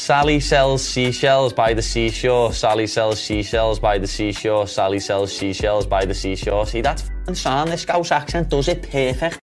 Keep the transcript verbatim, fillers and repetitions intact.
Sally sells seashells by the seashore. Sally sells seashells by the seashore. Sally sells seashells by the seashore. See, that's f***ing sound. This Scouse accent does it perfect.